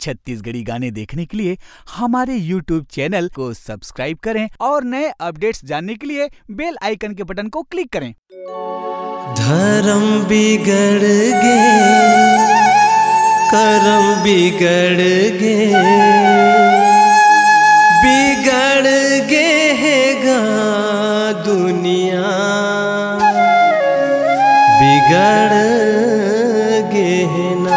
छत्तीसगढ़ी गाने देखने के लिए हमारे YouTube चैनल को सब्सक्राइब करें और नए अपडेट्स जानने के लिए बेल आइकन के बटन को क्लिक करें। धर्म बिगड़ गे, कर्म बिगड़ गे, बिगड़ गे हैगा दुनिया, बिगड़ गे है ना।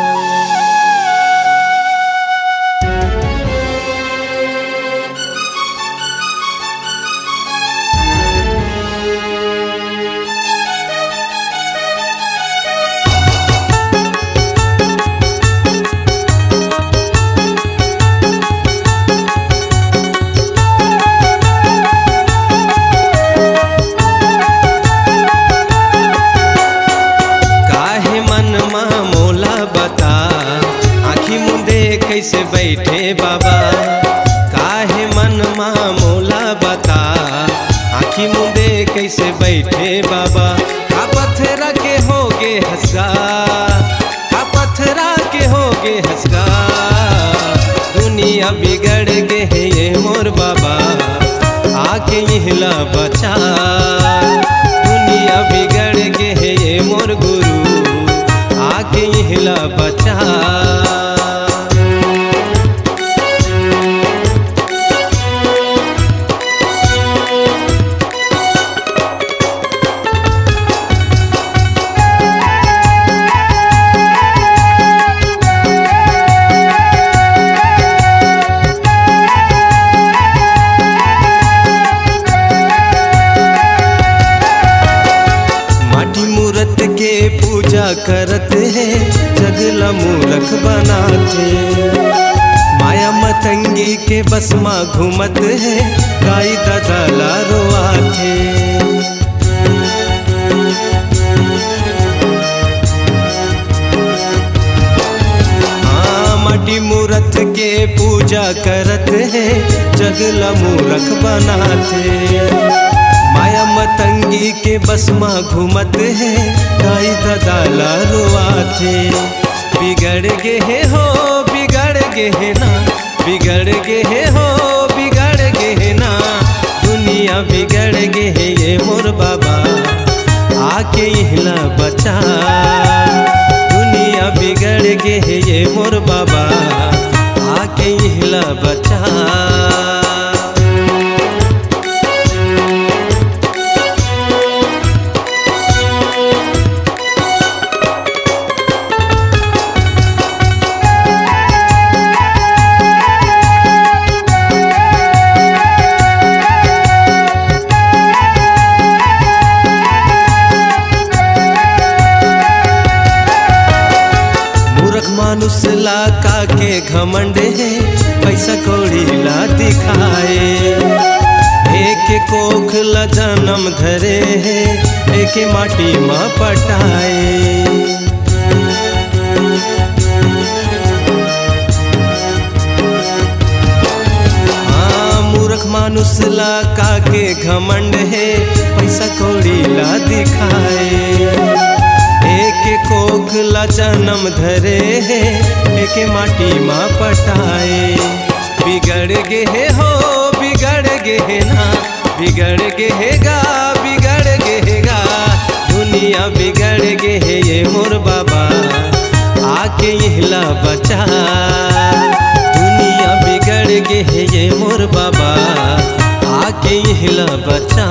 कैसे बैठे बाबा, काहे मन मा मोला बता, आँखी मुंदे कैसे बैठे बाबा। का पत्थरा के होगे हंसगा, का पत्थरा के होगे हंसगा, दुनिया बिगड़ गे है ये मोर बाबा, आके यहला बचा। दुनिया बिगड़ गे है ये मोर गुरु, आके यहला बचा। पूजा करत है जगला मूरख बनाते, माया मतंगी के बस माँ घूमत है, गाई दादा रोआते। हाँ माटी मूरत के पूजा करत है जगला मूरख बनाते, माया मतंगी के बस माँ घूमत है, गाई दादा रोआते। बिगड़ गे है हो, बिगड़ गे है ना, बिगड़ गे है हो, बिगड़ गे है ना, दुनिया बिगड़ गे है ये मोर बाबा, आके यहला बचा। दुनिया बिगड़ गे है ये मोर बाबा, आके यहला बचा। मानुष ला का के घमंड है, पैसा कौड़ी ला दिखाए, एक कोख ला जन्म धरे है, एक माटी माँ पटाए। हाँ मूर्ख मानुष ला का के घमंड है, पैसा कौड़ी ला दिखाए, एक कोख ला जन्म धरे है, एक माटी माँ पटाए। बिगड़ गे है हो, बिगड़ गे है ना, बिगड़ गे है गा, बिगड़ गे है गा, दुनिया बिगड़ गे है ये मोर बाबा, आके यहला बचा। दुनिया बिगड़ गे है ये मोर बाबा, आके यहला बचा।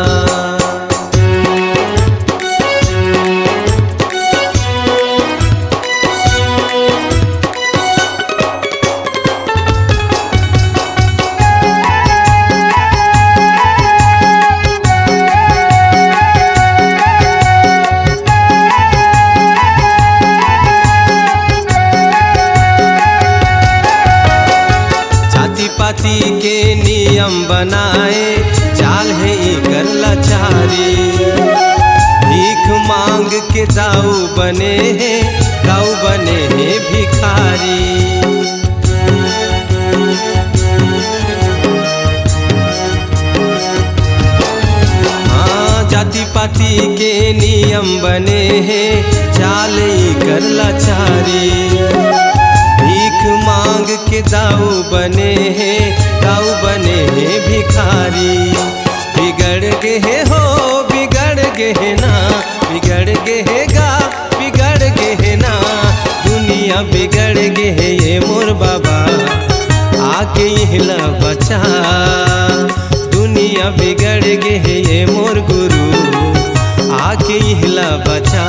पाती के नियम बनाए, चाल है कर लाचारी, भीख मांग के दाऊ बने हैं, दाऊ बने हैं भिखारी। हाँ जाति पाति के नियम बने हैं, चाल कर लाचारी, भीख मांग के दाऊ बने हैं, दाऊ बने हैं भिखारी। बिगड़ गए हो बिगड़ गए ना, बिगड़ गए गा बिगड़ गए ना, दुनिया बिगड़ गए ये मोर बाबा आके हिला बचा। दुनिया बिगड़ गए ये मोर गुरु आके हिला बचा।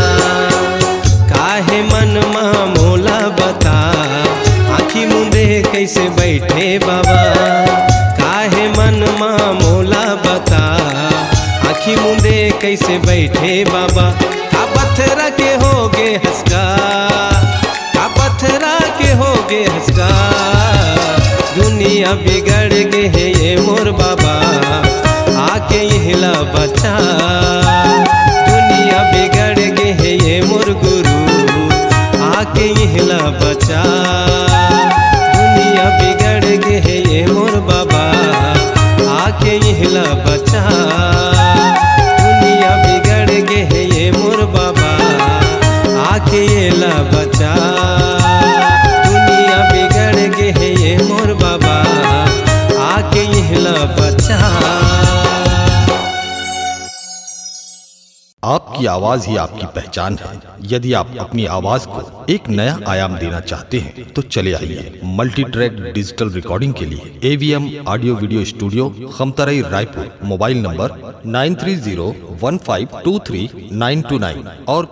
काहे मन मोला बता, आखी मुंदे कैसे बैठे बाबा। काहे मन मोला बता, आखी मुंदे कैसे बैठे बाबा। का पत्थरा के होगे हंसका, का पत्थरा के होगे हंसका, दुनिया बिगड़ गए है ये मोर बाबा आके हिला बचा। दुनिया बिगड़ गए है ये मोर गुरु आके हिला बचा। दुनिया बिगड़ गए है ये मोर बाबा आके हिला बचा। दुनिया बिगड़ गए है ये मोर बाबा आके हिला बचा। दुनिया बिगड़ गए है ये मोर बाबा आके हिला बचा। आपकी आवाज ही आपकी पहचान है। यदि आप अपनी आवाज को एक नया आयाम देना चाहते हैं तो चले आइए मल्टी ट्रैक डिजिटल रिकॉर्डिंग के लिए AVM audio video studio Khamtarai Raipur. Mobile number 9301523929 और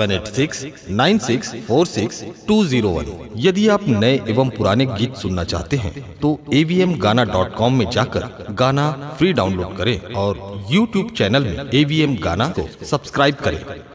7869646201। यदि आप नए एवं पुराने गीत सुनना चाहते हैं तो avmgana.com में जाकर गाना फ्री डाउनलोड करें और YouTube चैनल में AVM गाना को सब्सक्राइब करें।